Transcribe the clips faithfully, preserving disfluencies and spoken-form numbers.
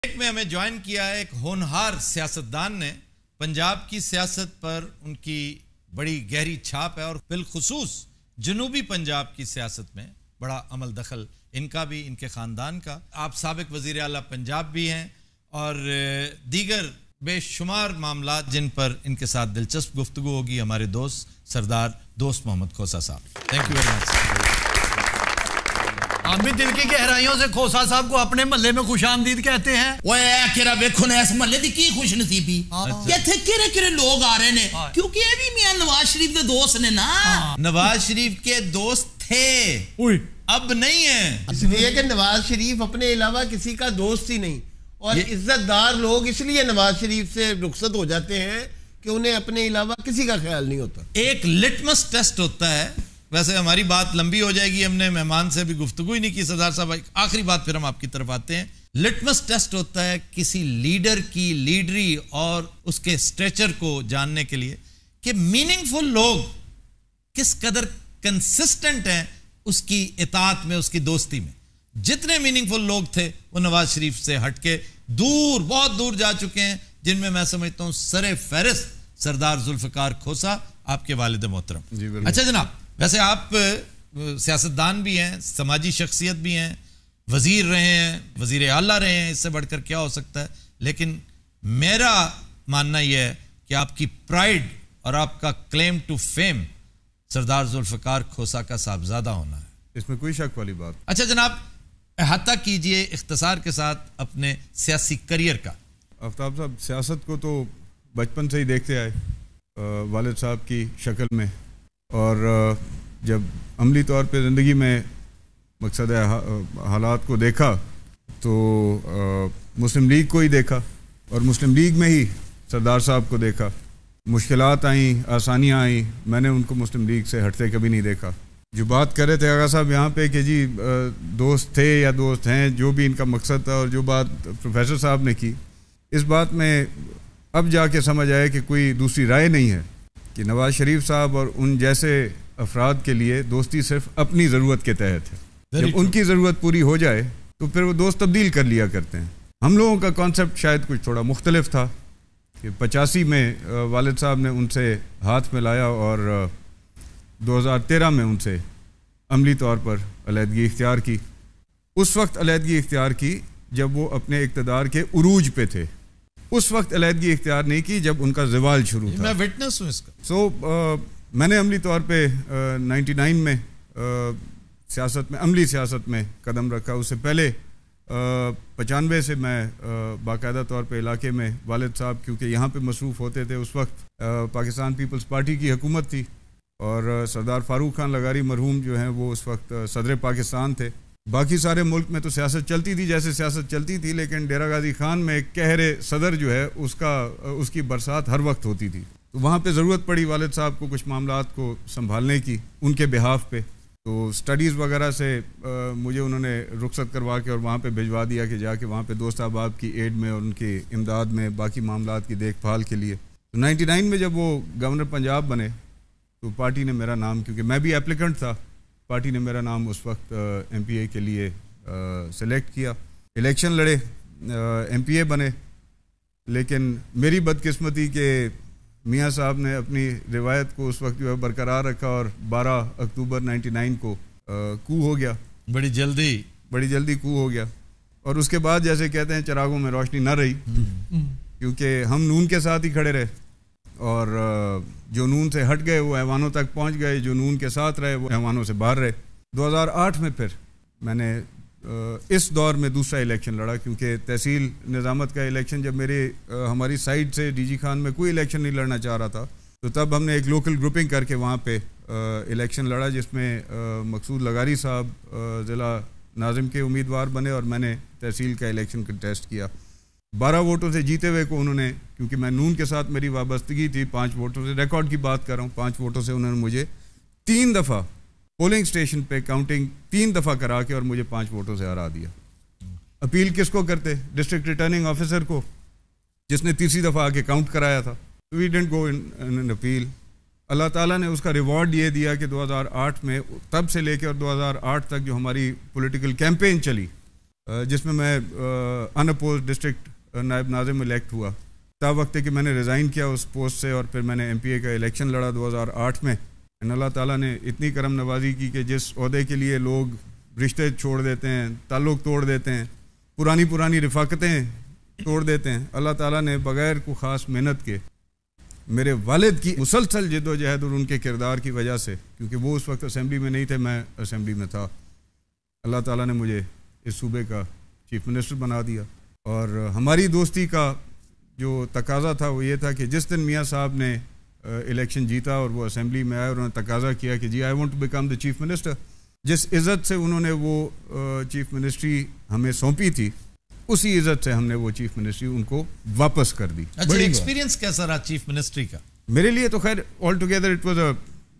ایک میں ہمیں جوائن کیا ہے ایک ہونہار سیاستدان نے. پنجاب کی سیاست پر ان کی بڑی گہری چھاپ ہے اور بالخصوص جنوبی پنجاب کی سیاست میں بڑا عمل دخل ان کا بھی، ان کے خاندان کا. آپ سابق وزیر اعلیٰ پنجاب بھی ہیں اور دیگر بے شمار معاملات جن پر ان کے ساتھ دلچسپ گفتگو ہوگی. ہمارے دوست سردار دوست محمد کھوسا صاحب، تھینک یو ویری مچ. ہم بھی دل کی گہرائیوں سے کھوسا صاحب کو اپنے محلے میں خوش آمدید کہتے ہیں. اوے کیرا ویکھو نے اس محلے دی کی خوش نصیبی کہ ایتھے کیڑے کیڑے لوگ آ رہے نے، کیونکہ یہ بھی میاں نواز شریف دے دوست نے نا. نواز شریف کے دوست تھے، اب نہیں ہیں. اس لیے کہ نواز شریف اپنے علاوہ کسی کا دوست ہی نہیں، اور عزت دار لوگ اس لیے نواز شریف سے رخصت ہو جاتے ہیں کہ انہیں اپنے علاوہ کسی کا خیال نہیں ہوتا. ایک لٹمس ٹیسٹ ہوتا ہے. ویسے ہماری بات لمبی ہو جائے گی، ہم نے مہمان سے بھی گفتگو ہی نہیں کی. سردار صاحب آخری بات پھر ہم آپ کی طرف آتے ہیں. لٹمس ٹیسٹ ہوتا ہے کسی لیڈر کی لیڈری اور اس کے سٹریچر کو جاننے کے لیے کہ میننگ فل لوگ کس قدر کنسسٹنٹ ہیں اس کی اطاعت میں، اس کی دوستی میں. جتنے میننگ فل لوگ تھے وہ نواز شریف سے ہٹ کے دور بہت دور جا چکے ہیں، جن میں میں سمجھتا ہوں سر فہرست سردار ذوالفقار کھوسا آپ کے والد محترم. جی اچھا جناب، ویسے آپ سیاستدان بھی ہیں، سماجی شخصیت بھی ہیں، وزیر رہے ہیں، وزیر اعلیٰ رہے ہیں، اس سے بڑھ کر کیا ہو سکتا ہے. لیکن میرا ماننا یہ ہے کہ آپ کی پرائیڈ اور آپ کا کلیم ٹو فیم سردار ذوالفقار کھوسا کا صاحبزادہ ہونا ہے. اس میں کوئی شک والی بات. اچھا جناب، احاطہ کیجئے اختصار کے ساتھ اپنے سیاسی کریئر کا. آفتاب صاحب سیاست کو تو بچپن سے ہی دیکھتے آئے والد صاحب کی شکل میں، اور جب عملی طور پہ زندگی میں مقصد حالات کو دیکھا تو مسلم لیگ کو ہی دیکھا، اور مسلم لیگ میں ہی سردار صاحب کو دیکھا. مشکلات آئیں، آسانیاں آئیں، میں نے ان کو مسلم لیگ سے ہٹتے کبھی نہیں دیکھا. جو بات کر رہے تھے آغا صاحب یہاں پہ کہ جی دوست تھے یا دوست ہیں، جو بھی ان کا مقصد تھا، اور جو بات پروفیسر صاحب نے کی، اس بات میں اب جا کے سمجھ آئے کہ کوئی دوسری رائے نہیں ہے کہ نواز شریف صاحب اور ان جیسے افراد کے لیے دوستی صرف اپنی ضرورت کے تحت ہے. جب ان کی ضرورت پوری ہو جائے تو پھر وہ دوست تبدیل کر لیا کرتے ہیں. ہم لوگوں کا کانسیپٹ شاید کچھ تھوڑا مختلف تھا کہ پچاسی میں والد صاحب نے ان سے ہاتھ ملایا اور دو ہزار تیرہ میں ان سے عملی طور پر علیحدگی اختیار کی. اس وقت علیحدگی اختیار کی جب وہ اپنے اقتدار کے عروج پہ تھے. اس وقت علیحدگی اختیار نہیں کی جب ان کا زوال شروع تھا. میں وٹنس ہوں اس کا. سو میں نے عملی طور پہ نائنٹی نائن میں سیاست میں عملی سیاست میں قدم رکھا. اس سے پہلے پچانوے سے میں باقاعدہ طور پہ علاقے میں والد صاحب کیونکہ یہاں پہ مصروف ہوتے تھے. اس وقت پاکستان پیپلز پارٹی کی حکومت تھی اور سردار فاروق خان لغاری مرحوم جو ہیں وہ اس وقت صدر پاکستان تھے. باقی سارے ملک میں تو سیاست چلتی تھی جیسے سیاست چلتی تھی، لیکن ڈیرہ غازی خان میں ایک قہر صدر جو ہے اس کا اس کی برسات ہر وقت ہوتی تھی. تو وہاں پہ ضرورت پڑی والد صاحب کو کچھ معاملات کو سنبھالنے کی ان کے بہاف پہ. تو سٹڈیز وغیرہ سے مجھے انہوں نے رخصت کروا کے اور وہاں پہ بھجوا دیا کہ جا کے وہاں پہ دوست احباب کی ایڈ میں اور ان کی امداد میں باقی معاملات کی دیکھ بھال کے لیے. تو نائنٹی نائن میں جب وہ گورنر پنجاب بنے تو پارٹی نے میرا نام، کیونکہ میں بھی ایپلیکنٹ تھا، پارٹی نے میرا نام اس وقت ایم پی اے کے لیے سلیکٹ کیا. الیکشن لڑے، ایم پی اے بنے، لیکن میری بدقسمتی کہ میاں صاحب نے اپنی روایت کو اس وقت جو ہے برقرار رکھا اور بارہ اکتوبر نائنٹی نائن کو کو ہو گیا. بڑی جلدی بڑی جلدی کو ہو گیا اور اس کے بعد جیسے کہتے ہیں چراغوں میں روشنی نہ رہی، کیونکہ ہم نون کے ساتھ ہی کھڑے رہے اور جو نون سے ہٹ گئے وہ ایوانوں تک پہنچ گئے، جو نون کے ساتھ رہے وہ ایوانوں سے باہر رہے. دو ہزار آٹھ میں پھر میں نے اس دور میں دوسرا الیکشن لڑا، کیونکہ تحصیل نظامت کا الیکشن جب میرے ہماری سائڈ سے ڈی جی خان میں کوئی الیکشن نہیں لڑنا چاہ رہا تھا، تو تب ہم نے ایک لوکل گروپنگ کر کے وہاں پہ الیکشن لڑا، جس میں مقصود لغاری صاحب ضلع ناظم کے امیدوار بنے اور میں نے تحصیل کا الیکشن کنٹیسٹ کیا. بارہ ووٹوں سے جیتے ہوئے کو انہوں نے، کیونکہ میں نون کے ساتھ میری وابستگی تھی، پانچ ووٹوں سے، ریکارڈ کی بات کر رہا ہوں، پانچ ووٹوں سے انہوں نے مجھے تین دفعہ پولنگ سٹیشن پہ کاؤنٹنگ تین دفعہ کرا کے اور مجھے پانچ ووٹوں سے ہرا دیا. اپیل کس کو کرتے؟ ڈسٹرکٹ ریٹرننگ آفیسر کو، جس نے تیسری دفعہ آ کے کاؤنٹ کرایا تھا. We didn't go in appeal. اللہ تعالیٰ نے اس کا ریوارڈ یہ دیا کہ دو ہزار آٹھ میں تب سے لے کے اور دو ہزار آٹھ تک جو ہماری پولیٹیکل کیمپین چلی جس میں میں ان اپوز ڈسٹرکٹ نائب ناظم الیکٹ ہوا. تا وقت ہے کہ میں نے ریزائن کیا اس پوسٹ سے اور پھر میں نے ایم پی اے کا الیکشن لڑا دو ہزار آٹھ میں. ان اللہ تعالیٰ نے اتنی کرم نوازی کی کہ جس عہدے کے لیے لوگ رشتے چھوڑ دیتے ہیں, تعلق توڑ دیتے ہیں, پرانی پرانی رفاقتیں توڑ دیتے ہیں, اللہ تعالیٰ نے بغیر کو خاص محنت کے میرے والد کی مسلسل جد و جہد اور ان کے کردار کی وجہ سے, کیونکہ وہ اس وقت اسمبلی میں نہیں تھے, میں اسمبلی میں تھا, اللہ تعالیٰ نے مجھے اس صوبے کا چیف منسٹر بنا دیا. اور ہماری دوستی کا جو تقاضا تھا وہ یہ تھا کہ جس دن میاں صاحب نے الیکشن جیتا اور وہ اسمبلی میں آئے اور انہوں نے تقاضا کیا کہ جی I want to become the chief minister, جس عزت سے انہوں نے وہ چیف منسٹری ہمیں سونپی تھی اسی عزت سے ہم نے وہ چیف منسٹری ان کو واپس کر دی. اچھا, ایکسپیرینس کیسا رہا چیف منسٹری کا؟ میرے لیے تو خیر all together it was a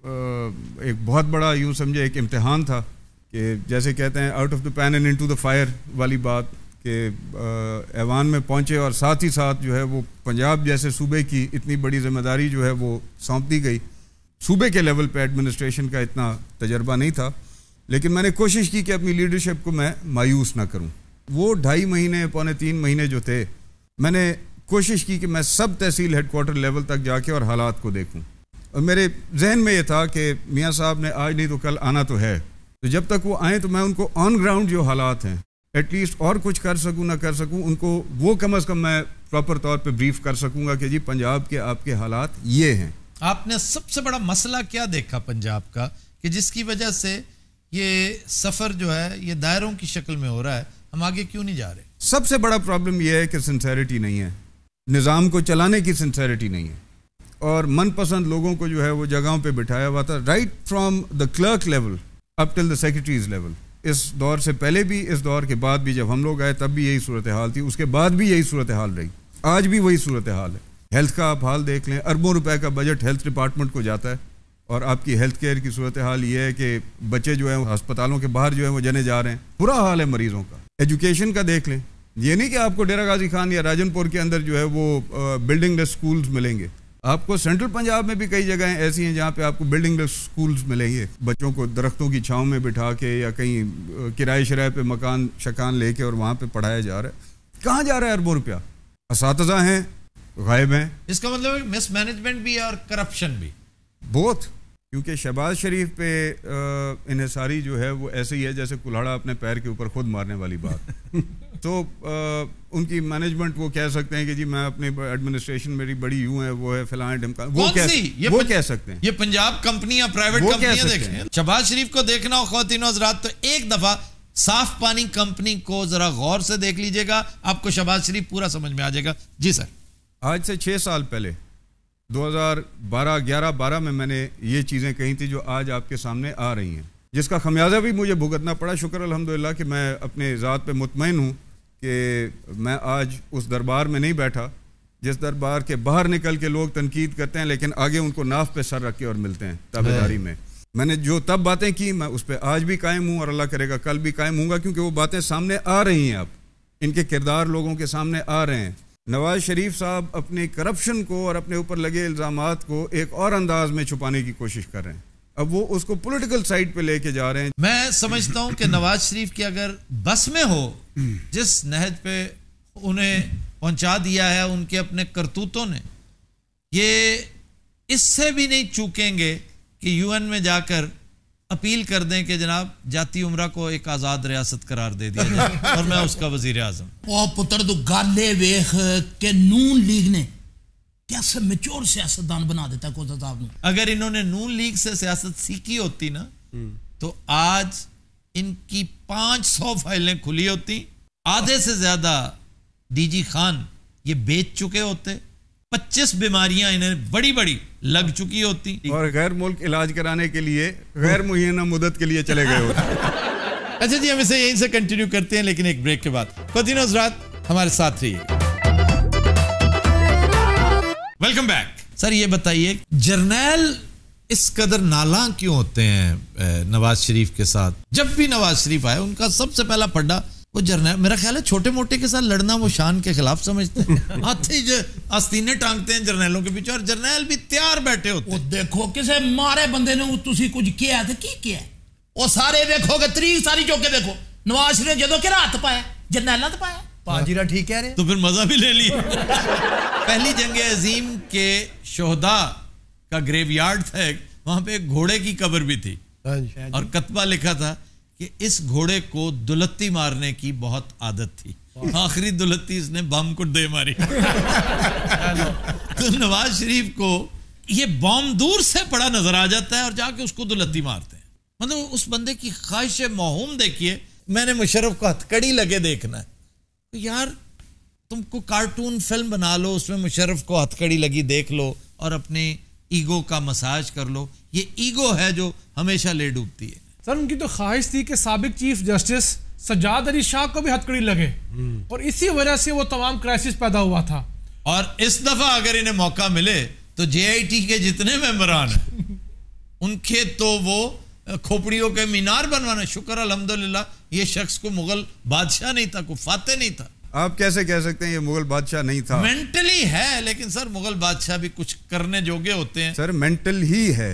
ایک بہت بڑا یوں سمجھے ایک امتحان تھا کہ جیسے کہتے ہیں out of the pan and into the fire والی بات, کہ ایوان میں پہنچے اور ساتھ ہی ساتھ جو ہے وہ پنجاب جیسے صوبے کی اتنی بڑی ذمہ داری جو ہے وہ سونپ دی گئی. صوبے کے لیول پہ ایڈمنسٹریشن کا اتنا تجربہ نہیں تھا, لیکن میں نے کوشش کی کہ اپنی لیڈرشپ کو میں مایوس نہ کروں. وہ ڈھائی مہینے پونے تین مہینے جو تھے میں نے کوشش کی کہ میں سب تحصیل ہیڈ کوارٹر لیول تک جا کے اور حالات کو دیکھوں, اور میرے ذہن میں یہ تھا کہ میاں صاحب نے آج نہیں تو کل آنا تو ہے, تو جب تک وہ آئیں تو میں ان کو آن گراؤنڈ جو حالات ہیں ایٹ لیسٹ اور کچھ کر سکوں نہ کر سکوں ان کو وہ کم از کم میں پراپر طور پہ بریف کر سکوں گا کہ جی پنجاب کے آپ کے حالات یہ ہیں. آپ نے سب سے بڑا مسئلہ کیا دیکھا پنجاب کا کہ جس کی وجہ سے یہ سفر جو ہے یہ دائروں کی شکل میں ہو رہا ہے, ہم آگے کیوں نہیں جا رہے؟ سب سے بڑا پرابلم یہ ہے کہ سنسیریٹی نہیں ہے, نظام کو چلانے کی سنسیریٹی نہیں ہے, اور من پسند لوگوں کو جو ہے وہ جگہوں پہ بٹھایا ہوا تھا right from the clerk level up till the secretaries level. اس دور سے پہلے بھی, اس دور کے بعد بھی, جب ہم لوگ آئے تب بھی یہی صورتحال تھی, اس کے بعد بھی یہی صورتحال رہی, آج بھی وہی صورتحال ہے. ہیلتھ کا آپ حال دیکھ لیں, اربوں روپے کا بجٹ ہیلتھ ڈپارٹمنٹ کو جاتا ہے, اور آپ کی ہیلتھ کیئر کی صورتحال یہ ہے کہ بچے جو ہیں ہسپتالوں کے باہر جو ہیں وہ جنے جا رہے ہیں, برا حال ہے مریضوں کا. ایجوکیشن کا دیکھ لیں, یہ نہیں کہ آپ کو ڈیرہ غازی خان یا راجن پور کے اندر جو ہے وہ بلڈنگ لیس اسکولز ملیں گے, آپ کو سینٹرل پنجاب میں بھی کئی جگہیں ایسی ہیں جہاں پہ آپ کو بلڈنگ لیس اسکولز ملیں گے, بچوں کو درختوں کی چھاؤں میں بٹھا کے یا کہیں کرائے شرائے پہ مکان شکان لے کے اور وہاں پہ پڑھایا جا رہا ہے. کہاں جا رہا ہے اربوں روپیہ؟ اساتذہ ہیں غائب ہیں. اس کا مطلب مس مینجمنٹ بھی ہے اور کرپشن بھی, بہت. کیونکہ شہباز شریف پہ انحصاری جو ہے وہ ایسے ہی ہے جیسے کلاڑا اپنے پیر کے اوپر خود مارنے والی بات. تو ان کی مینجمنٹ وہ کہہ سکتے ہیں کہ جی میں اپنی ایڈمنسٹریشن میری بڑی یوں ہے وہ ہے فلاں ڈمکا, وہ وہ کہہ سکتے ہیں. یہ پنجاب کمپنیاں پرائیویٹ کمپنیاں دیکھیں, شہباز شریف کو دیکھنا ہو خواتین و حضرات تو ایک دفعہ صاف پانی کمپنی کو ذرا غور سے دیکھ لیجئے گا, آپ کو شہباز شریف پورا سمجھ میں آ جائے گا. جی سر. آج سے چھ سال پہلے دو ہزار بارہ گیارہ بارہ میں میں نے یہ چیزیں کہی تھی جو آج آپ کے سامنے آ رہی ہیں, جس کا خمیازہ بھی مجھے بھگتنا پڑا. شکر الحمدللہ کہ میں اپنے ذات پہ مطمئن ہوں کہ میں آج اس دربار میں نہیں بیٹھا جس دربار کے باہر نکل کے لوگ تنقید کرتے ہیں لیکن آگے ان کو ناف پہ سر رکھ کے اور ملتے ہیں تابعداری میں. میں نے جو تب باتیں کی میں اس پہ آج بھی قائم ہوں, اور اللہ کرے گا کل بھی قائم ہوں گا, کیونکہ وہ باتیں سامنے آ رہی ہیں, اب ان کے کردار لوگوں کے سامنے آ رہے ہیں. نواز شریف صاحب اپنی کرپشن کو اور اپنے اوپر لگے الزامات کو ایک اور انداز میں چھپانے کی کوشش کر رہے ہیں, اب وہ اس کو پولیٹیکل سائٹ پہ لے کے جا رہے ہیں. میں سمجھتا ہوں کہ نواز شریف کی اگر بس میں ہو جس نہج پہ انہیں پہنچا دیا ہے ان کے اپنے کرتوتوں نے, یہ اس سے بھی نہیں چوکیں گے کہ یو این میں جا کر اپیل کر دیں کہ جناب جاتی عمرہ کو ایک آزاد ریاست قرار دے دیا جائے اور میں اس کا وزیر اعظم. او پتر تو گالے ویخ کہ نون لیگ نے کیسے میچور سیاستدان بنا دیتا ہے کوزہ صاحب نے. اگر انہوں نے نون لیگ سے سیاست سیکھی ہوتی نا تو آج ان کی پانچ سو فائلیں کھلی ہوتی, آدھے سے زیادہ ڈی جی خان یہ بیچ چکے ہوتے, پچیس بیماریاں انہیں بڑی بڑی لگ چکی ہوتی, اور غیر ملک علاج کرانے کے لیے غیر معینہ مدت کے لیے چلے گئے ہوتے. اچھا جی, ہم اسے یہیں سے کنٹینیو کرتے ہیں لیکن ایک بریک کے بعد. خواتین و حضرات ہمارے ساتھ رہیے. Welcome back. سر یہ بتائیے جرنیل اس قدر نالاں کیوں ہوتے ہیں نواز شریف کے ساتھ؟ جب بھی نواز شریف آئے ان کا سب سے پہلا پڈا وہ جرنیل, میرا خیال ہے چھوٹے موٹے کے ساتھ لڑنا وہ شان کے خلاف سمجھتے ہیں, ہاتھی جو آستینے ٹانگتے ہیں جرنیلوں کے پیچھے, اور جرنیل بھی تیار بیٹھے ہوتے ہیں. وہ دیکھو کسے مارے بندے نے تسی کچھ کیا ہے تو کی کیا ہے, وہ سارے دیکھو گے طریق ساری چوکے دیکھو نواز شریف جدو کہ ہاتھ پایا جرنیلاں تے پایا پاجیرا ٹھیک کہہ رہے تو پھر مزہ بھی لے لیے. پہلی جنگ عظیم کے شہداء کا گریو یارڈ تھا ایک, وہاں پہ ایک گھوڑے کی قبر بھی تھی اور کتبہ لکھا تھا کہ اس گھوڑے کو دلتی مارنے کی بہت عادت تھی, آخری دلتی اس نے بم کو دے ماری. تو نواز شریف کو یہ بم دور سے پڑا نظر آ جاتا ہے اور جا کے اس کو دلتی مارتے ہیں. مطلب اس بندے کی خواہش موہوم دیکھیے. میں نے مشرف کو ہتھکڑی لگے دیکھنا ہے, تو یار تم کو کارٹون فلم بنا لو, اس میں مشرف کو ہتھکڑی لگی دیکھ لو اور اپنی ایگو کا مساج کر لو. یہ ایگو ہے جو ہمیشہ لے ڈوبتی ہے. سر ان کی تو خواہش تھی کہ سابق چیف جسٹس سجاد علی شاہ کو بھی ہتھکڑی لگے اور اسی وجہ سے وہ تمام کرائسس پیدا ہوا تھا. اور اس دفعہ اگر انہیں موقع ملے تو جے آئی ٹی کے جتنے ممبران ہیں ان کے تو وہ کھوپڑیوں کے مینار بنوانا. شکر الحمدللہ یہ شخص کو مغل بادشاہ نہیں تھا, کوئی فاتح نہیں تھا. آپ کیسے کہہ سکتے ہیں یہ مغل بادشاہ نہیں تھا؟ مینٹلی ہے, لیکن سر مغل بادشاہ بھی کچھ کرنے جوگے ہوتے ہیں. سر مینٹل ہی ہے.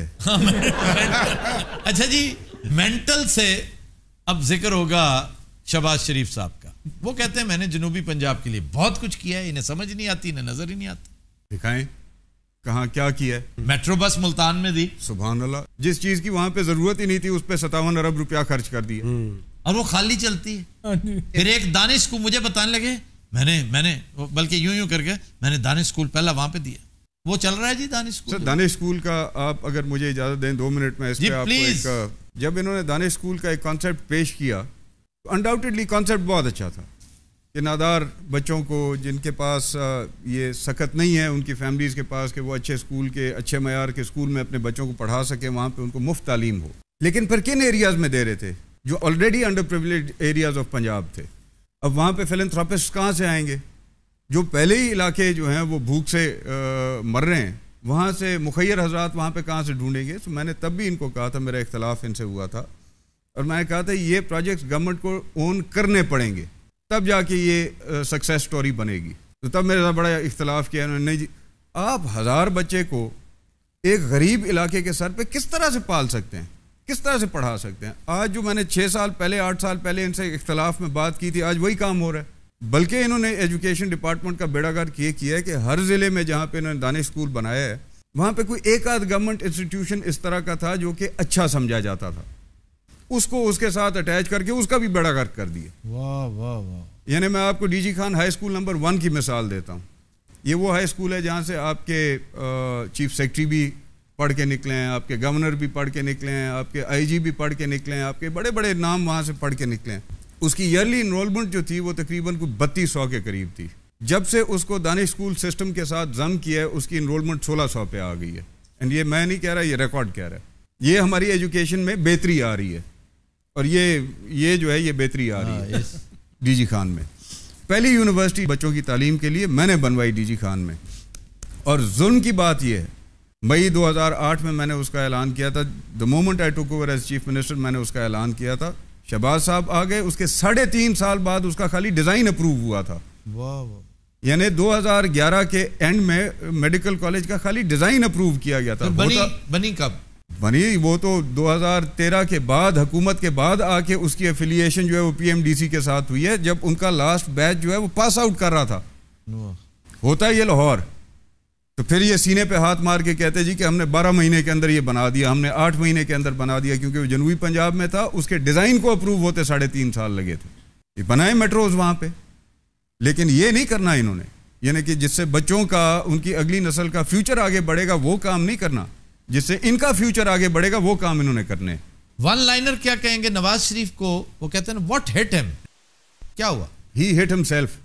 اچھا جی, مینٹل سے اب ذکر ہوگا شہباز شریف صاحب کا. وہ کہتے ہیں میں نے جنوبی پنجاب کے لیے بہت کچھ کیا ہے, انہیں سمجھ نہیں آتی, انہیں نظر ہی نہیں آتا. دکھائیں کہاں کیا کیا ہے. میٹرو بس ملتان میں دی, سبحان اللہ, جس چیز کی وہاں پہ ضرورت ہی نہیں تھی اس پہ ستاون ارب روپیہ خرچ کر دیا اور وہ خالی چلتی ہے. پھر ایک دانش کو مجھے بتانے لگے, میں نے میں نے بلکہ یوں یوں کر کے میں نے دانش اسکول پہلا وہاں پہ دیا. وہ چل رہا ہے جی دانش اسکول. دانش اسکول کا آپ اگر مجھے اجازت دیں دو منٹ میں اس پہ آپ کو ایک, جب انہوں نے دانش اسکول کا ایک کانسیپٹ پیش کیا تو انڈاؤٹیڈلی کانسیپٹ بہت اچھا تھا کہ نادار بچوں کو جن کے پاس یہ سخت نہیں ہے ان کی فیملیز کے پاس کہ وہ اچھے اسکول کے اچھے معیار کے اسکول میں اپنے بچوں کو پڑھا سکیں, وہاں پہ ان کو مفت تعلیم ہو. لیکن پھر کن ایریاز میں دے رہے تھے جو already underprivileged areas of Punjab تھے. اب وہاں پہ فلنتھراپسٹ کہاں سے آئیں گے؟ جو پہلے ہی علاقے جو ہیں وہ بھوک سے مر رہے ہیں, وہاں سے مخیر حضرات وہاں پہ کہاں سے ڈھونڈیں گے؟ تو میں نے تب بھی ان کو کہا تھا, میرا اختلاف ان سے ہوا تھا اور میں نے کہا تھا یہ پروجیکٹس گورنمنٹ کو اون کرنے پڑیں گے تب جا کے یہ سکسیس سٹوری بنے گی. تو تب میرے ساتھ بڑا اختلاف کیا انہوں نے. نہیں جی, آپ ہزار بچے کو ایک غریب علاقے کے سر پہ کس طرح سے پال سکتے ہیں, کس طرح سے پڑھا سکتے ہیں؟ آج جو میں نے چھ سال پہلے آٹھ سال پہلے ان سے اختلاف میں بات کی تھی, آج وہی کام ہو رہا ہے. بلکہ انہوں نے ایجوکیشن ڈپارٹمنٹ کا بیڑا گرک یہ کیا ہے کہ ہر ضلع میں جہاں پہ انہوں نے دانش اسکول بنایا ہے وہاں پہ کوئی ایک آدھ گورنمنٹ انسٹیٹیوشن اس طرح کا تھا جو کہ اچھا سمجھا جاتا تھا, اس کو اس کے ساتھ اٹیچ کر کے اس کا بھی بیڑا گرک کر دیا. واہ واہ واہ. یعنی میں آپ کو D G Khan high school number one کی مثال دیتا ہوں. یہ وہ ہائی اسکول ہے جہاں سے آپ کے چیف سیکرٹری بھی پڑھ کے نکلے ہیں, آپ کے گورنر بھی پڑھ کے نکلے ہیں, آپ کے آئی جی بھی پڑھ کے نکلے ہیں, آپ کے بڑے بڑے نام وہاں سے پڑھ کے نکلے ہیں. اس کی ایئرلی انرولمنٹ جو تھی وہ تقریباً کوئی بتیس سو کے قریب تھی. جب سے اس کو دانش اسکول سسٹم کے ساتھ ضم کیا ہے اس کی انرولمنٹ سولہ سو پہ آ گئی ہے. اینڈ یہ میں نہیں کہہ رہا, یہ ریکارڈ کہہ رہا ہے. یہ ہماری ایجوکیشن میں بہتری آ رہی ہے اور یہ یہ جو ہے یہ بہتری آ رہی ہے ڈی جی خان میں. پہلی یونیورسٹی بچوں کی تعلیم کے لیے میں نے بنوائی ڈی جی خان میں. اور ظلم کی بات یہ ہے, مئی دو ہزار آٹھ میں میں نے اس کا اعلان کیا تھا. دا مومنٹ آئی ٹوک اوور ایز چیف منسٹر میں نے اس کا اعلان کیا تھا. شہباز صاحب آ گئے, اس کے ساڑھے تین سال بعد اس کا خالی ڈیزائن اپروو ہوا تھا. یعنی دو ہزار گیارہ کے اینڈ میں میڈیکل کالج کا خالی ڈیزائن اپروو کیا گیا تھا. بنی بنی کب بنی؟ وہ تو دو ہزار تیرہ کے بعد, حکومت کے بعد آ کے اس کی ایفیلیشن جو ہے وہ پی ایم ڈی سی کے ساتھ ہوئی ہے, جب ان کا لاسٹ بیچ جو ہے وہ پاس آؤٹ کر رہا تھا. ہوتا ہے یہ لاہور. تو پھر یہ سینے پہ ہاتھ مار کے کہتے جی کہ ہم نے بارہ مہینے کے اندر یہ بنا دیا, ہم نے آٹھ مہینے کے اندر بنا دیا, کیونکہ وہ جنوبی پنجاب میں تھا. اس کے ڈیزائن کو اپروو ہوتے ساڑھے تین سال لگے تھے. یہ بنائے میٹروز وہاں پہ, لیکن یہ نہیں کرنا انہوں نے. یعنی کہ جس سے بچوں کا, ان کی اگلی نسل کا فیوچر آگے بڑھے گا وہ کام نہیں کرنا, جس سے ان کا فیوچر آگے بڑھے گا وہ کام انہوں نے کرنے. ون لائنر کیا کہیں گے نواز شریف کو؟ وہ کہتے ہیں واٹ ہٹ ہم, کیا ہوا؟ ہی ہٹ ہم سیلف.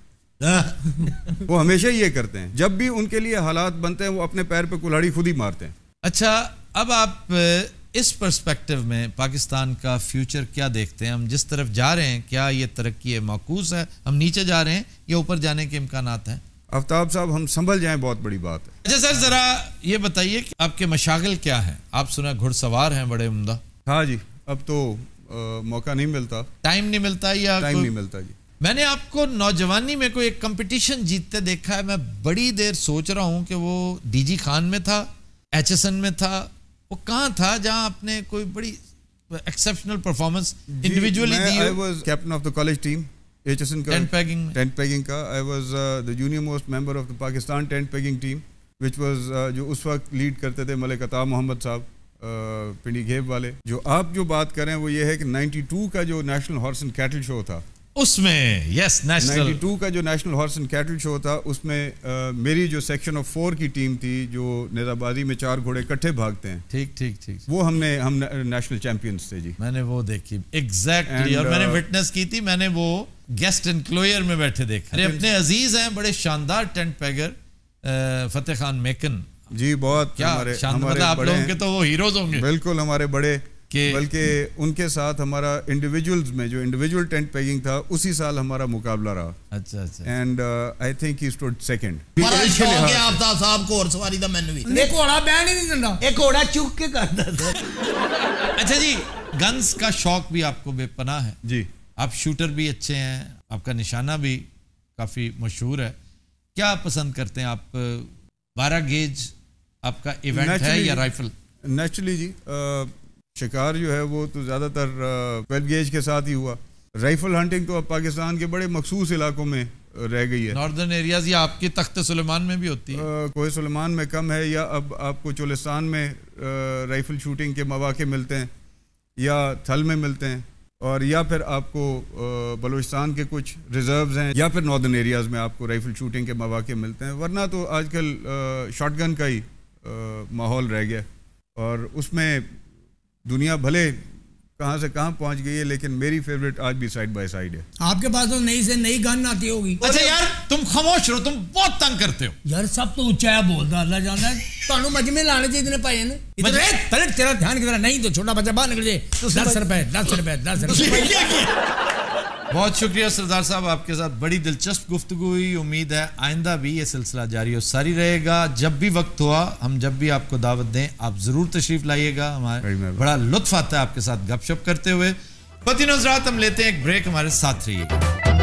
وہ ہمیشہ یہ کرتے ہیں, جب بھی ان کے لیے حالات بنتے ہیں وہ اپنے پیر پہ کلہاڑی خود ہی مارتے ہیں. اچھا, اب آپ اس پرسپیکٹو میں پاکستان کا فیوچر کیا دیکھتے ہیں؟ ہم جس طرف جا رہے ہیں, کیا یہ ترقی معکوس ہے, ہم نیچے جا رہے ہیں یا اوپر جانے کے امکانات ہیں؟ آفتاب صاحب ہم سنبھل جائیں, بہت بڑی بات ہے. اچھا سر, ذرا یہ بتائیے کہ آپ کے مشاغل کیا ہیں؟ آپ سنا گھڑ سوار ہیں بڑے عمدہ. ہاں جی, اب تو موقع نہیں ملتا, ٹائم نہیں ملتا یا ٹائم نہیں ملتا جی. میں نے آپ کو نوجوانی میں کوئی ایک کمپٹیشن جیتتے دیکھا ہے. میں بڑی دیر سوچ رہا ہوں کہ وہ ڈی جی خان میں تھا, ایچ ایس این میں تھا, وہ کہاں تھا جہاں آپ نے کوئی بڑی exceptional performance individually मैं, दी I हो? was captain of the college team H S N का टेंट pegging में? टेंट pegging का I was uh, the junior most member of the Pakistan tent pegging team which was uh, जो उस वक्त lead करते थे मलिक अता मोहम्मद साहब पिंडी घेब वाले. जो आप जो बात करें वो ये है कि बानवे का जो national horse and cattle show था उसमें यस नेशनल बानवे का जो national horse and cattle show था उसमें uh, मेरी जो सेक्शन ऑफ फोर की टीम थी जो नेजाबाजी में चार घोड़े इकट्ठे भागते हैं ठीक ठीक ठीक वो हमने हम नेशनल चैंपियंस थे जी. मैंने वो देखी एग्जैक्टली और मैंने विटनेस की थी. मैंने वो गेस्ट एनक्लोयर में बैठे देखा. अरे अपने अजीज हैं बड़े शानदार टेंट पैगर फतेह खान मेकन जी बहुत क्या हमारे शानदार हमारे आप बड़े लोगों के तो वो हीरोज होंगे बिल्कुल हमारे बड़े के- बल्कि उनके साथ हमारा इंडिविजुअल्स में जो इंडिविजुअल टेंट पेगिंग था उसी साल हमारा मुकाबला रहा अच्छा अच्छा and I think he stood second. बड़ा शौक है आफ्ताब साहब को घोड़सवारी का मैंने भी. नहीं घोड़ा बैन ही नहीं करना. एक घोड़ा चूक के करता था. अच्छा जी गन्स का शौक भी आपको बेपनाह है. जी आप शूटर भी अच्छे हैं आपका निशाना भी काफी मशहूर है. क्या पसंद करते हैं आप? बारह गेज आपका इवेंट है Naturally- या राइफल? नेचुरली जी uh, शिकार जो है वो तो ज़्यादातर ट्वेल्व गेज के साथ ही हुआ. राइफल हंटिंग तो अब पाकिस्तान के बड़े मखसूस इलाकों में uh, रह गई है. नॉर्दर्न एरियाज या आपके तख्त सुलेमान में भी होती है? uh, कोई सुलेमान में कम है या अब आपको चोलिस्तान में uh, राइफल शूटिंग के मौके मिलते हैं या थल में मिलते हैं और या फिर आपको uh, बलूचिस्तान के कुछ रिजर्व्स हैं या फिर नॉर्दर्न एरियाज़ में आपको राइफल शूटिंग के मौके मिलते हैं. वरना तो आजकल uh, शॉटगन का ही uh, माहौल रह गया और उसमें दुनिया भले कहाँ से कहाँ पहुँच गई है लेकिन मेरी फेवरेट आज भी साइड बाय साइड है. आपके पास तो नई से नई गन आती होगी. अच्छा यार तुम खामोश रहो तुम बहुत तंग करते हो. यार सब तो ऊंचा है बोलता अल्लाह जानता है. ਤੁਹਾਨੂੰ ਮਜਮੇ ਲਾਣੇ ਚਾਹੀਦੇ ਨੇ ਭਾਈ ਨੇ. इधर ए पलट तेरा ध्यान किधर नहीं तो छोटा बच्चा बाहर निकल जाए. दस रुपए दस रुपए दस रुपए. बहुत शुक्रिया सरदार साहब आपके साथ बड़ी दिलचस्प गुफ्तगू हुई. उम्मीद है आइंदा भी ये सिलसिला जारी और सारी रहेगा. जब भी वक्त हुआ हम जब भी आपको दावत दें आप जरूर तशरीफ लाइएगा. हमारे बड़ा लुत्फ आता है आपके साथ गपशप करते हुए. पतिनो हज़रात हम लेते हैं एक ब्रेक हमारे साथ रहिएगा.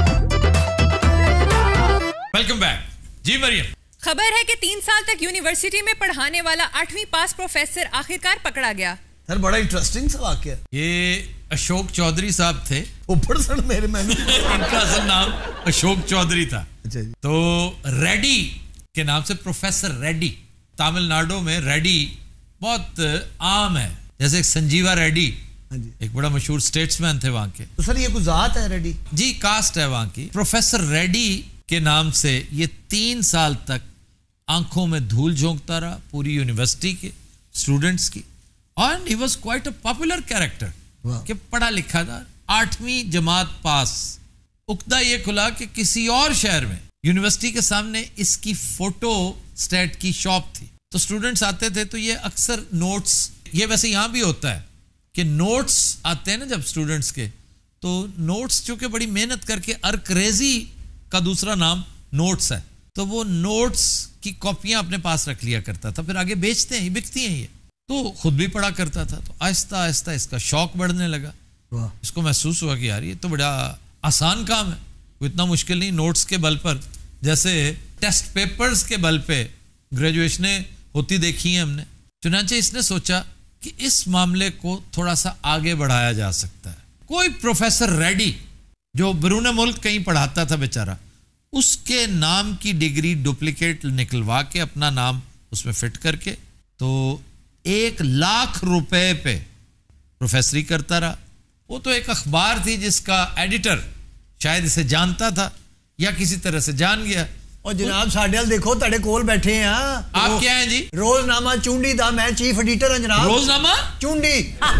Welcome back. जी मरियम खबर है कि तीन साल तक यूनिवर्सिटी में पढ़ाने वाला आठवीं पास प्रोफेसर आखिरकार पकड़ा गया. सर बड़ा इंटरेस्टिंग सा वाकया. ये अशोक चौधरी साहब थे. ऊपर सर मेरे मैंने इनका असल नाम अशोक चौधरी था. अच्छा जी. तो रेड्डी के नाम से प्रोफेसर रेड्डी. तमिलनाडु में रेड्डी बहुत आम है. जैसे संजीवा रेड्डी एक बड़ा मशहूर स्टेट्समैन थे वहां के. तो सर ये कोई जात है रेड्डी? जी कास्ट है वहां की. प्रोफेसर रेड्डी के नाम से ये तीन साल तक आंखों में धूल झोंकता रहा पूरी यूनिवर्सिटी के स्टूडेंट्स की. And he was quite a popular character कि पढ़ा लिखा था. आठवीं जमात पास. उक्दा ये खुला कि किसी और शहर में यूनिवर्सिटी के सामने इसकी फोटो स्टेट की शॉप थी. तो स्टूडेंट्स आते थे तो ये अक्सर नोट्स, ये वैसे यहाँ भी होता है कि नोट्स आते हैं ना जब स्टूडेंट्स के, तो नोट्स चूंकि बड़ी मेहनत करके अर्करेजी का दूसरा नाम नोट्स है तो वो नोट्स की कॉपियां अपने पास रख लिया करता था. फिर आगे बेचते हैं, बिकती हैं ये. तो खुद भी पढ़ा करता था. तो आहिस्ता आहिस्ता इसका शौक बढ़ने लगा. इसको महसूस हुआ कि यार ये तो बड़ा आसान काम है, कोई इतना मुश्किल नहीं. नोट्स के बल पर जैसे टेस्ट पेपर्स के बल पे ग्रेजुएशनें होती देखी हैं हमने. चुनांचे इसने सोचा कि इस मामले को थोड़ा सा आगे बढ़ाया जा सकता है. कोई प्रोफेसर रेड्डी जो बरून मुल्क कहीं पढ़ाता था बेचारा, उसके नाम की डिग्री डुप्लीकेट निकलवा के अपना नाम उसमें फिट करके तो एक लाख रुपए पे प्रोफेसरी करता रहा. वो तो एक अखबार थी जिसका एडिटर शायद इसे जानता था या किसी तरह से जान गया. और जनाब साडे वाल देखो ਤੁਹਾਡੇ ਕੋਲ बैठे हैं. आप क्या हैं जी? रोजनामा चूंडी दा मैं चीफ एडिटर हां जनाब. रोजनामा चूंडी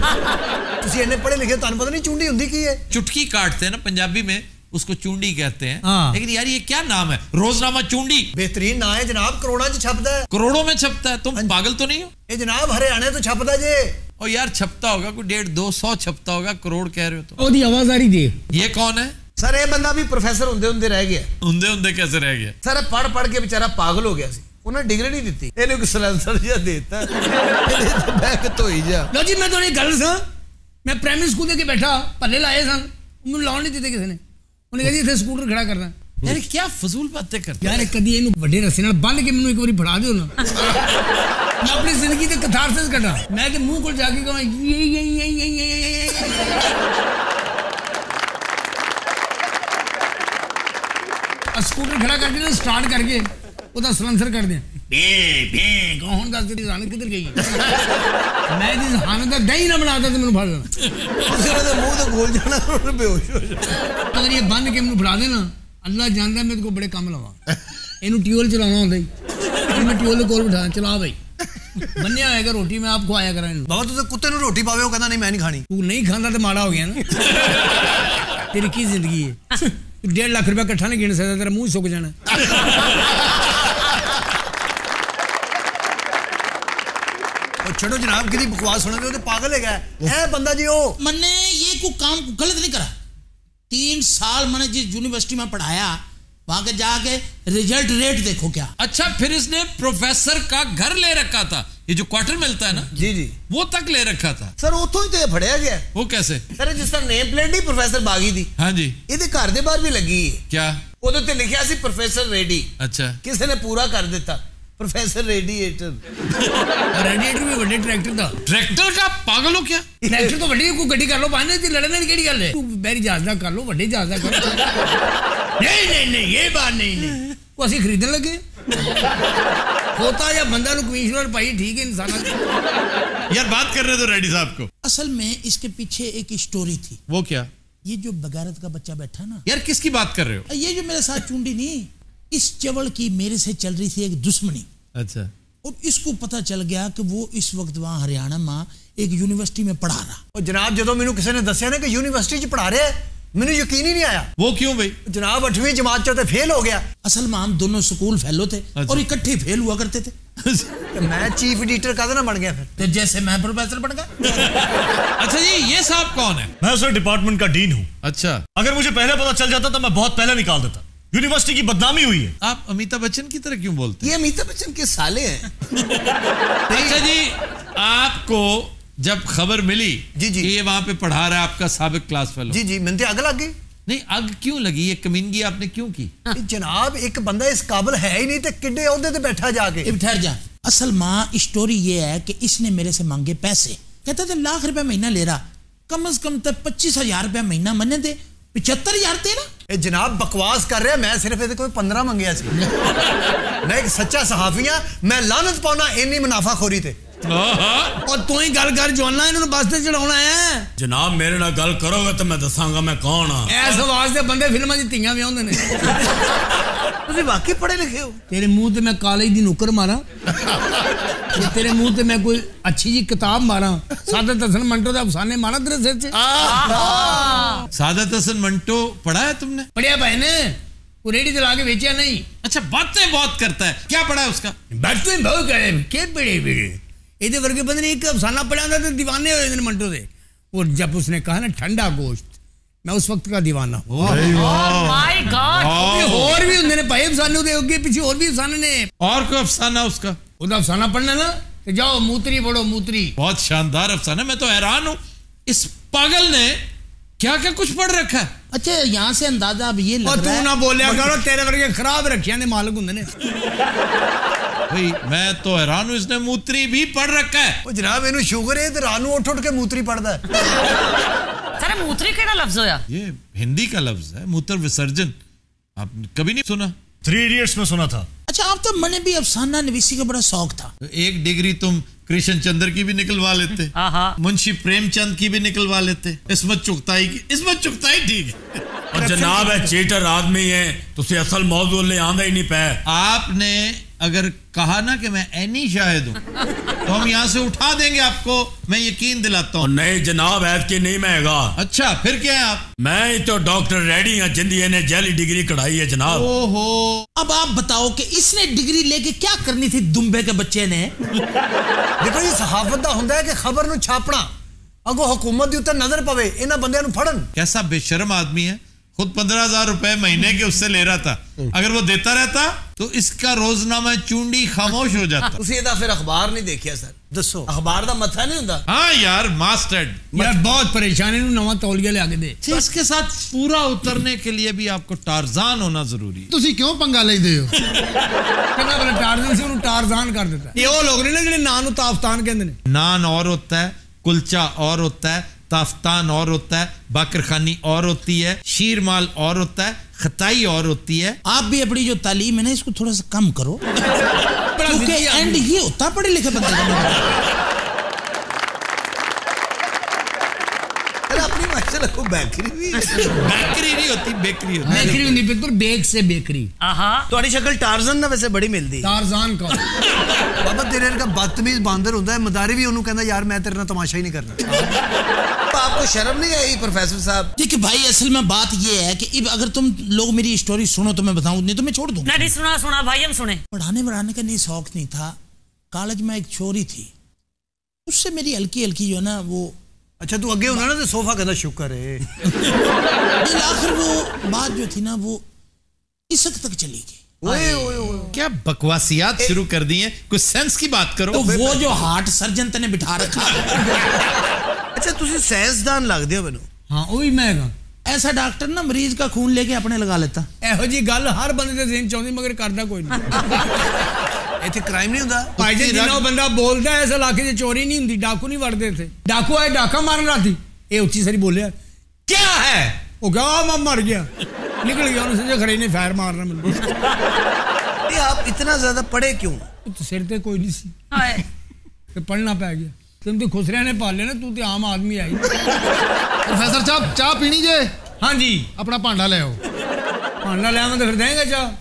ਤੁਸੀਂ ਇਹਨੇ पढ़े लिखे ਤੁਹਾਨੂੰ पता नहीं चूंडी हुंदी की है? चुटकी काटते हैं ना पंजाबी में, उसको चूंडी कहते हैं. हाँ. लेकिन यार ये क्या नाम है रोजनामा चूंडी? बेहतरीन ना है जनाब. करोड़ों च छपदा है. करोड़ों में छपता है. तुम पागल तो नहीं हो? ये जनाब हरियाणा तो छपदा जे. और यार छपता होगा कोई डेढ़ दो सौ छपता होगा. करोड़ कह रहे हो तो. ਉਹਦੀ ਆਵਾਜ਼ ਆ ਰਹੀ ਦੇ. ये कौन है? सर ये बंदा भी प्रोफेसर ਹੁੰਦੇ ਹੁੰਦੇ ਰਹਿ ਗਿਆ. उंदे उंदे कैसे रह गया? सर पढ़ पढ़ के बेचारा पागल हो गया ਸੀ. ਉਹਨਾਂ ਡਿਗਰੀ ਨਹੀਂ ਦਿੱਤੀ. ਇਹਨੂੰ ਇੱਕ ਸਲੈਂਸਰ ਜਿਹਾ ਦੇਤਾ. ਇਹਦੇ ਤੇ ਬਹਿ ਕੇ ਧੋਈ ਜਾ. ਲੋ ਜੀ ਮੈਂ ਤੁਹਾਨੂੰ ਇੱਕ ਗੱਲ ਦੱਸਾਂ. ਮੈਂ ਪ੍ਰਾਇਮਰੀ ਸਕੂਲ ਦੇ ਕੇ ਬੈਠਾ ਪੱਲੇ ਲਾਏ ਸਨ, ਮੈਨੂੰ ਲਾਉਣ ਨਹੀਂ ਦਿੱਤੇ ਕਿਸੇ ਨੇ. ਉਹਨੇ ਕਹਿੰਦੀ ਇੱਥੇ ਸਕੂਟਰ ਖੜਾ ਕਰਨਾ. यार क्या फजूल बातें करते ਯਾਰ ਕਦੀ ਇਹਨੂੰ ਵੱਡੇ ਰਸੇ ਨਾਲ ਬੰਨ ਕੇ ਮੈਨੂੰ ਇੱਕ ਵਾਰੀ ਫੜਾ ਦਿਓ ਨਾ. میں اپنی زندگی کے کتھارسس کٹا میں کہ منہ کو جا کے کہاں اسکوٹر کھڑا کر کے سٹارٹ کر کے وہ دا سلنسر کر دیں بے بے کون دس تیری زانت کدھر گئی میں جس حانت دا دہی نہ بناتا تو میں پھڑ لینا دوسرے دے منہ تے گھول جانا اور بے ہوش ہو جانا اگر یہ بند کے میں پھڑا دینا اللہ جانتا ہے میں کو بڑے کام لواں اینو ٹیول چلانا ہوندا ہی میں ٹیول کول بٹھا چلا بھائی بنیا ہوئے گا روٹی میں آپ کو آیا کرا بابا تو کتے نو روٹی پاوے وہ کہنا نہیں میں نہیں کھانی تو نہیں کھانا تو ماڑا ہو گیا نا تیری کی زندگی ہے ڈیڑھ لاکھ روپیہ کٹھا نہیں گن سکتا تیرا منہ سک جانا چھڑو جناب کی بکواس سنے گے پاگل ہے گیا اے بندہ جی او میں نے یہ کو کام غلط نہیں کرا تین سال میں نے جس یونیورسٹی میں پڑھایا وہاں کے جا کے ریزلٹ ریٹ دیکھو کیا اچھا پھر اس نے پروفیسر کا گھر لے رکھا تھا یہ جو کوارٹر ملتا ہے نا جی جی وہ تک لے رکھا تھا سر اتوں ہی تو یہ پڑھیا گیا وہ کیسے سر جس طرح نیم پلیٹ نہیں پروفیسر باغی دی ہاں جی یہ گھر دے باہر بھی لگی ہے کیا وہ تو لکھیا سی پروفیسر ریڈی اچھا کسی نے پورا کر دیتا پروفیسر ریڈیٹر ریڈیٹر بھی بڑے ٹریکٹر تھا ٹریکٹر کا پاگل ہو کیا ٹریکٹر تو بڑی کوئی گڈی کر لو پانے تھی لڑنے کی کیڑی گل ہے تو بہری جہاز دا کر لو بڑے جہاز دا کر لو نہیں نہیں نہیں یہ بات نہیں نہیں کو اسی خریدنے لگے ہوتا یا بندہ نو کمشنر پائی ٹھیک ہے انسان یار بات کر رہے تو ریڈی صاحب کو اصل میں اس کے پیچھے ایک اسٹوری تھی وہ کیا یہ جو بغیرت کا بچہ بیٹھا نا یار کس کی بات کر رہے ہو یہ جو میرے ساتھ چونڈی نہیں اس چول کی میرے سے چل رہی تھی ایک دشمنی اچھا اور اس کو پتا چل گیا کہ وہ اس وقت وہاں ہریانہ میں ایک یونیورسٹی میں پڑھا رہا اور جناب جدو مینوں کسی نے دسیا نا کہ یونیورسٹی چ پڑھا رہے مینوں یقین ہی نہیں آیا وہ کیوں بھائی جناب اٹھویں جماعت چ تے فیل ہو گیا اصل میں ہم دونوں سکول فیلو تھے اور اکٹھے فیل ہوا کرتے تھے میں چیف ایڈیٹر کا نہ بن گیا پھر تو جیسے میں پروفیسر بن گیا اچھا جی یہ صاحب کون ہے میں سر ڈپارٹمنٹ کا ڈین ہوں اچھا اگر مجھے پہلے پتا چل جاتا تو میں بہت پہلے نکال دیتا یونیورسٹی کی بدنامی ہوئی ہے آپ امیتابھ بچن کی طرح کیوں بولتے ہیں یہ امیتابھ بچن کے سالے ہیں اچھا جی آپ کو جب خبر ملی جی جی کہ یہ وہاں پہ پڑھا رہا ہے آپ کا سابق کلاس فیلو جی جی منتے اگ لگ گئی نہیں اگ کیوں لگی یہ کمینگی آپ نے کیوں کی جناب ایک بندہ اس قابل ہے ہی نہیں تے کڈے عہدے تے بیٹھا جا کے ٹھہر جا اصل ماں اسٹوری یہ ہے کہ اس نے میرے سے مانگے پیسے کہتا تھا لاکھ روپے مہینہ لے رہا کم از کم تک پچیس ہزار روپے مہینہ منے دے پچہتر ہزار تیرا اے جناب بکواس کر رہے میں صرف یہ کوئی پندرہ منگیا سی میں ایک سچا صحافی ہاں میں لعنت پاؤنا اینی منافع خوری تے اور تو ہی گل کر جوانا انہوں نے بس تے چڑھانا ہے جناب میرے نال گل کرو گے تو میں دساں گا میں کون ہاں ایس آواز دے بندے فلماں دی تیاں بھی ہوندے نے تسی واقعی پڑھے لکھے ہو تیرے منہ تے میں کالج دی نوکر ماراں تیرے منہ تے میں کوئی اچھی جی کتاب ماراں سعادت حسن منٹو دے افسانے ماراں تیرے سر سے سعادت حسن منٹو پڑھا ہے تم نے پڑھیا بھائی نے وہ ریڈی چلا کے بیچیا نہیں اچھا باتیں بہت کرتا ہے کیا پڑھا ہے اس کا باتیں بہت کرے کیا پڑھے پڑھے یہ ورگے بندے نے ایک افسانہ پڑھا تھا تو دیوانے ہوئے تھے منٹو دے اور جب اس نے کہا نا ٹھنڈا گوشت میں اس وقت کا دیوانہ ہوں اور بھی انہوں نے پہے افسانے ہوتے ہوگے پیچھے اور بھی افسانے نے اور کوئی افسانہ اس کا وہ افسانہ پڑھنا نا کہ جاؤ موتری پڑھو موتری بہت شاندار افسانہ میں تو حیران ہوں اس پاگل نے کیا کیا کچھ پڑھ رکھا ہے اچھا یہاں سے اندازہ اب یہ لگ رہا ہے تو نہ بولیا کرو تیرے ورگے خراب رکھیا نے مالک ہوں نے بھئی میں تو حیران ہوں اس نے موتری بھی پڑھ رکھا ہے وہ جناب انہوں شوگر ہے تو رانو اٹھ اٹھ کے موتری پڑھتا ہے سر موتری کیڑا لفظ ہویا یہ ہندی کا لفظ ہے موتر وسرجن آپ نے کبھی نہیں سنا تھری ایڈیٹس میں سنا تھا اچھا آپ تو میں نے بھی افسانہ نویسی کا بڑا شوق تھا ایک ڈگری تم کرشن چندر کی بھی نکلوا لیتے منشی پریم چند کی بھی نکلوا لیتے عصمت چغتائی کی عصمت چغتائی ٹھیک ہے اور جناب ہے چیٹر آدمی ہے تو اسے اصل موضوع لے آندہ ہی نہیں پہ آپ نے اگر کہا نا کہ میں اینی شاہد ہوں تو ہم یہاں سے اٹھا دیں گے آپ کو میں یقین دلاتا ہوں نہیں جناب ایت کی نہیں میں گا اچھا پھر کیا ہے آپ میں تو ڈاکٹر ریڈی ہوں جندی نے جیلی ڈگری کڑھائی ہے جناب اوہو اب آپ بتاؤ کہ اس نے ڈگری لے کے کیا کرنی تھی دمبے کے بچے نے دیکھو یہ صحافت دا ہوندا ہے کہ خبر نو چھاپنا اگو حکومت دی اوتے نظر پوے انہاں بندیاں نو پھڑن کیسا بے شرم آدمی ہے خود پندرہ ہزار روپے مہینے کے اس سے لے رہا تھا اگر وہ دیتا رہتا تو اس کا روزنامہ چونڈی خاموش ہو جاتا اسی دا پھر اخبار نہیں دیکھیا سر दसो अखबार दा मथा नहीं हुंदा हाँ यार मास्टर्ड यार बहुत परेशानी नु नवा तौलिया ले आके दे इसके साथ पूरा उतरने के लिए भी आपको टारजान होना जरूरी है ਤੁਸੀਂ ਕਿਉਂ ਪੰਗਾ ਲੈਂਦੇ ਹੋ ਕਹਿੰਦਾ ਬੜਾ ਟਾਰਜ਼ਨ ਸੀ ਉਹਨੂੰ ਟਾਰਜ਼ਾਨ ਕਰ ਦਿੱਤਾ ਇਹ ਉਹ ਲੋਕ ਨੇ ਨਾ ਜਿਹੜੇ ਨਾਂ ਨੂੰ ਤਾਫਤਾਨ ਕਹਿੰਦੇ ਨੇ नान और होता है कुलचा और होता है ताफ्तान और होता है बाकरखानी और होती है शीरमाल और होता है खताई और होती है आप भी अपनी जो तालीम है ना इसको थोड़ा सा कम करो क्योंकि एंड ये होता पढ़े लिखे बंदे का अपनी माशा रखो बेकरी भी बेकरी नहीं होती बेकरी होती बेकरी होती पितर बेक से बेकरी आहा तुम्हारी शक्ल टार्जन ना वैसे बड़ी मिलती टारजान का बाबा तेरे का बदतमीज बांदर होता है मदारी भी उन्होंने कहना यार मैं तेरे ना तमाशा ही नहीं करना तो आपको शर्म नहीं आई प्रोफेसर साहब देखिए भाई असल में बात ये है कि अगर तुम लोग मेरी स्टोरी सुनो तो मैं बताऊं नहीं तो मैं छोड़ दूंगा नहीं सुना सुना भाई हम सुने पढ़ाने बढ़ाने का नहीं शौक नहीं था कॉलेज में एक छोरी थी उससे मेरी हल्की हल्की जो है ना वो अच्छा तू आगे होना ना तो सोफा कहना शुक्र है आखिर वो बात जो थी ना वो इसक तक चली गई ओए ओए ओए क्या बकवासियात शुरू कर दी हैं कुछ सेंस की बात करो तो वो जो हार्ट सर्जन तने बिठा रखा अच्छा तुसी साइंसदान लगदे हो मैनू हाँ वही मैं गा ऐसा डॉक्टर ना मरीज का खून लेके अपने लगा लेता ਇਹੋ ਜੀ ਗੱਲ ਹਰ ਬੰਦੇ ਦੇ ਜ਼ਿਹਨ ਚ ਆਉਂਦੀ ਮਗਰ ਕਰਦਾ ਕੋਈ ਨਹੀਂ ਇੱਥੇ ਕ੍ਰਾਈਮ ਨਹੀਂ ਹੁੰਦਾ ਭਾਈ ਜੀ ਜਿੰਨਾ ਉਹ ਬੰਦਾ ਬੋਲਦਾ ਇਸ ਇਲਾਕੇ 'ਚ ਚੋਰੀ ਨਹੀਂ ਹੁੰਦੀ ਡਾਕੂ ਨਹੀਂ ਵੜਦੇ ਇੱਥੇ ਡਾਕੂ ਆਏ ਡਾਕਾ ਮਾਰਨ ਰਾਤੀ ਇਹ ਉੱਚੀ ਸਾਰੀ ਬੋਲਿਆ ਕੀ ਹੈ ਉਹ ਕਹਾ ਮੈਂ ਮਰ ਗਿਆ ਨਿਕਲ ਗਿਆ ਉਹਨੂੰ ਸਮਝੇ ਖੜੇ ਨੇ ਫਾਇਰ ਮਾਰਨਾ ਮੈਨੂੰ ये आप इतना ज्यादा पढ़े क्यों ਸਿਰ ਤੇ ਕੋਈ ਨਹੀਂ ਸੀ हाय ਤੇ ਪੜਨਾ ਪੈ ਗਿਆ ਤੈਨੂੰ ਤੇ ਖੁਸਰਿਆਂ ਨੇ ਪਾਲ ਲਿਆ ਨਾ ਤੂੰ ਤੇ ਆਮ ਆਦਮੀ ਆਈ ਪ੍ਰੋਫੈਸਰ ਸਾਹਿਬ ਚਾਹ ਪੀਣੀ ਜੇ ਹਾਂਜੀ ਆਪਣਾ ਭਾਂਡਾ ਲੈ ਆਓ ਭਾਂਡਾ ਲੈ ਆਵਾਂ ਤਾਂ ਫਿਰ ਦੇਂਗਾ ਚਾਹ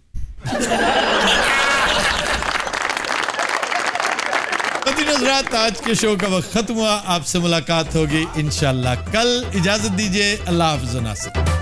नज़रात आज के शो का वक्त खत्म हुआ आपसे मुलाकात होगी इंशाल्लाह कल इजाजत दीजिए अल्लाह हाफ़िज़ नासिर